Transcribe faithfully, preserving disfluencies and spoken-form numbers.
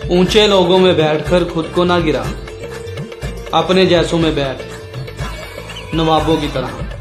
ऊंचे लोगों में बैठकर खुद को ना गिरा, अपने जैसों में बैठ नवाबों की तरह।